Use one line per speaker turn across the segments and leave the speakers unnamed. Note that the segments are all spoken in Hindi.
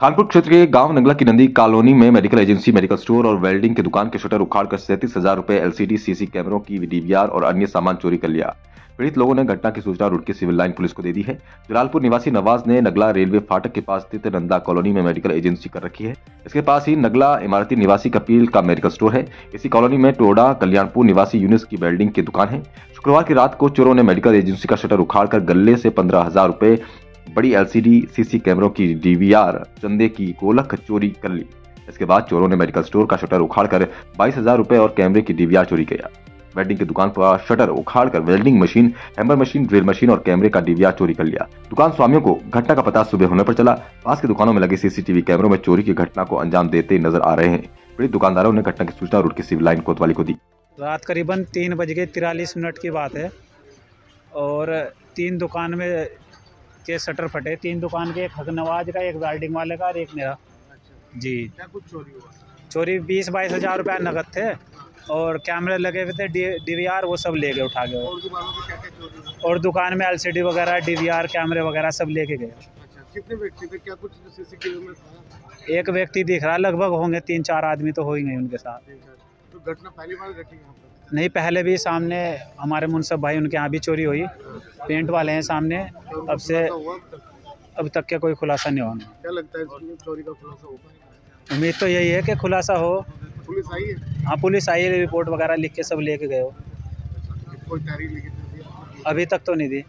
कानपुर क्षेत्र के गांव नगला की नंदी कॉलोनी में मेडिकल एजेंसी, मेडिकल स्टोर और वेल्डिंग की दुकान के शटर उखाड़कर 37,000 रुपए, एलसीडी, सीसी कैमरों की डीवीआर और अन्य सामान चोरी कर लिया। पीड़ित लोगों ने घटना की सूचना रुड़की सिविल लाइन पुलिस को दे दी है। जलालपुर निवासी नवाज ने नगला रेलवे फाटक के पास स्थित नंदा कॉलोनी में मेडिकल एजेंसी कर रखी है। इसके पास ही नगला इमारती निवासी कपिल का मेडिकल स्टोर है। इसी कॉलोनी में टोडा कल्याणपुर निवासी यूनिस की वेल्डिंग की दुकान है। शुक्रवार की रात को चोरों ने मेडिकल एजेंसी का शटर उखाड़कर गले से 15,000 रुपए, बड़ी एलसीडी, सीसी कैमरों की डीवीआर, चंदे की गोलक चोरी कर ली। इसके बाद चोरों ने मेडिकल स्टोर का शटर उखाड़कर 22,000 रुपए और कैमरे की डीवीआर चोरी किया। वेल्डिंग की दुकान का शटर उखाड़कर welding machine, hammer machine, drill machine और कैमरे का डीवीआर चोरी कर लिया। दुकान स्वामियों को घटना का पता सुबह होने पर चला। पास की दुकानों में लगे सीसीटीवी कैमरों में चोरी की घटना को अंजाम देते नजर आ रहे हैं। पीड़ित दुकानदारों ने घटना की सूचना रुड़की सिविल लाइन कोतवाली को दी।
रात करीबन 3:43 की बात है और 3 दुकान में के शटर फटे। 3 दुकान के, एक हक नवाज का, एक वेल्डिंग वाले का और एक मेरा। जी,
क्या कुछ चोरी हुआ?
चोरी 20-22 हज़ार रुपये नगद थे और कैमरे लगे हुए थे, डीवीआर वो सब ले गए उठा के।
और दुकानों में क्या-क्या चोरी हुआ?
और दुकान में एलसीडी वगैरह, डीवीआर, कैमरे वगैरह सब लेके गए।
अच्छा, कितने व्यक्ति थे? क्या कुछ सीसीटीवी में था?
एक व्यक्ति दिख रहा, लगभग होंगे 3-4 आदमी तो हो ही गए उनके साथ।
तो घटना पहली बार घटी यहाँ पर?
नहीं, पहले भी सामने हमारे मुनसब भाई, उनके यहाँ भी चोरी हुई। पेंट वाले हैं सामने। अब से अब तक के कोई खुलासा नहीं हुआ।
क्या लगता है इसमें चोरी का खुलासा हो पाएगा?
उम्मीद तो यही है कि खुलासा हो।
पुलिस आई है?
हाँ, पुलिस आई है, रिपोर्ट वगैरह लिख के सब लेके गए हो।
कोई तारीख लिखी थी?
अभी तक तो नहीं दी।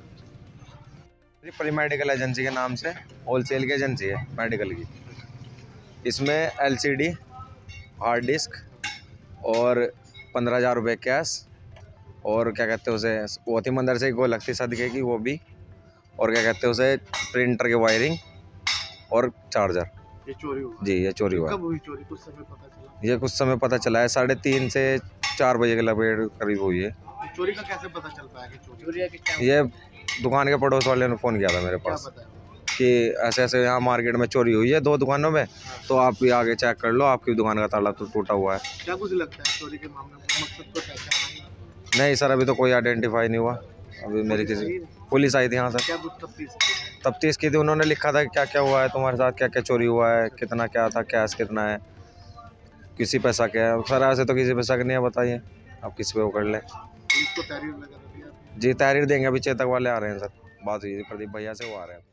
परी मेडिकल एजेंसी के नाम से होलसेल की एजेंसी है मेडिकल की। इसमें एलसीडी, हार्ड डिस्क और 15,000 रुपये कैश और क्या कहते हैं उसे, वो थी मंदिर से वो लगती सदके की, वो भी, और क्या कहते हैं उसे, प्रिंटर की वायरिंग और चार्जर।
ये चोरी हुआ?
जी, ये चोरी हुआ।
कब हुई चोरी? कुछ समय पता चला?
ये कुछ समय पता चला है, 3:30 से 4 बजे के लगभग करीब हुई है।
चोरी का कैसे पता चल पाया कि चोरी है?
ये दुकान के पड़ोस वाले ने फ़ोन किया था मेरे पास कि ऐसे ऐसे यहाँ मार्केट में चोरी हुई है 2 दुकानों में, तो आप भी आगे चेक कर लो, आपकी दुकान का ताला तो टूटा हुआ है।
क्या कुछ लगता है चोरी के मामले में मकसद को पहचाना?
नहीं सर, अभी तो कोई आइडेंटिफाई नहीं हुआ। अभी मेरी किसी पुलिस आई थी यहाँ सर,
क्या कुछ
तफ्तीश की थी। उन्होंने लिखा था कि क्या क्या हुआ है तुम्हारे साथ, क्या क्या चोरी हुआ है, कितना क्या था, कैश कितना है, किसी पैसा क्या है। सर ऐसे तो किसी पैसा का नहीं है, बताइए आप किसी पे वो कर लें।
पुलिस को तहरीर वगैरह दिया?
जी, तहरीर देंगे, अभी चेतक वाले आ रहे हैं सर, बात हुई थी प्रदीप भैया से, वो आ रहे हैं।